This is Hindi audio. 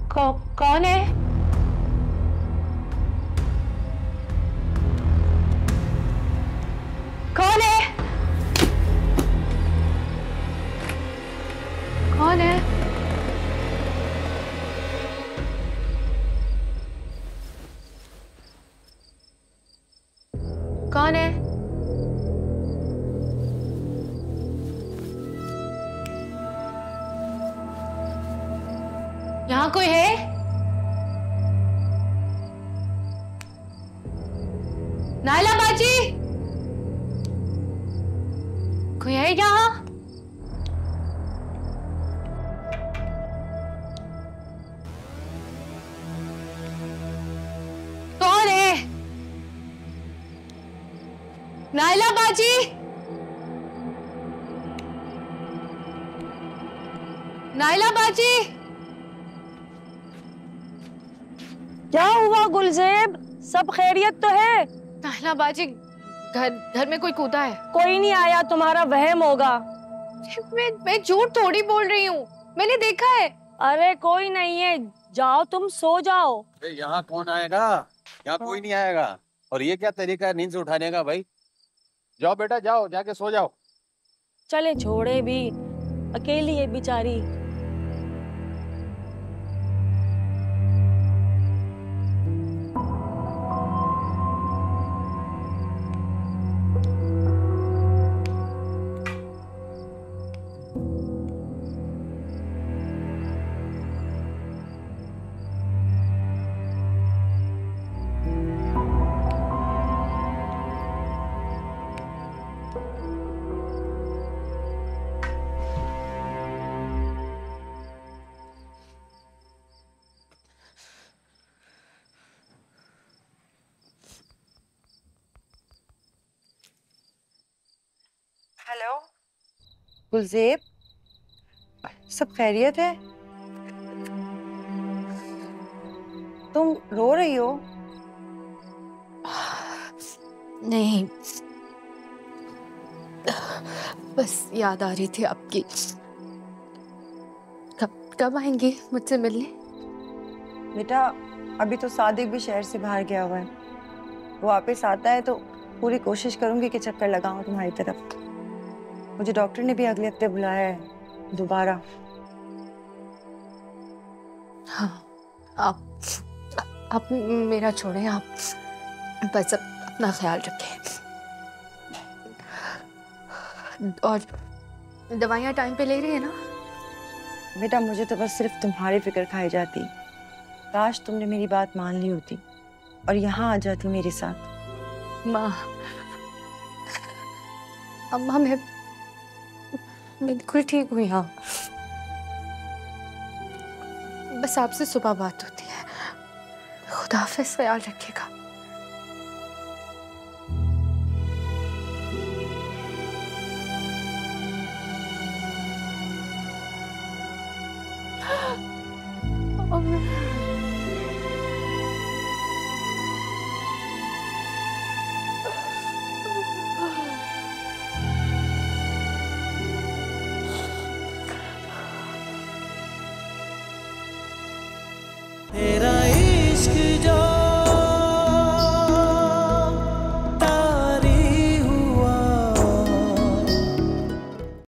कौन है? कौन है? कौन है? कौन है? यहाँ कोई है? नायला बाजी, कोई है यहाँ? कौन है? नायला बाजी, नायला बाजी। क्या हुआ गुलजेब, सब खैरियत तो है? नायला बाजी, घर में कोई कूदा है। कोई नहीं आया, तुम्हारा वहम होगा। मैं झूठ थोड़ी बोल रही हूँ, मैंने देखा है। अरे कोई नहीं है, जाओ तुम सो जाओ। यहाँ कौन आएगा? यहाँ कोई नहीं आएगा। और ये क्या तरीका है नींद से उठाने का? भाई जाओ बेटा, जाओ जाके सो जाओ। चले छोड़े भी, अकेली है बेचारी। हेलो गुलजेब, सब खैरियत है? तुम रो रही हो? नहीं, बस याद आ रही थी आपकी। कब आएंगे मुझसे मिलने? बेटा अभी तो सादिक भी शहर से बाहर गया हुआ है। वो वापस आता है तो पूरी कोशिश करूंगी कि चक्कर लगाऊं तुम्हारी तरफ। मुझे डॉक्टर ने भी अगले हफ्ते बुलाया है दोबारा। हाँ, आप मेरा छोड़ें, आप बस अपना ख्याल रखें। और दवाइयाँ टाइम पे ले रही है ना? बेटा मुझे तो बस सिर्फ तुम्हारी फिक्र खाई जाती। काश तुमने मेरी बात मान ली होती और यहाँ आ जाती मेरे साथ। माँ, अम्मा मैं बिल्कुल ठीक हूँ यहाँ। बस आपसे सुबह बात होती है। खुदा हाफिज़, ख्याल रखिएगा। अम्मा।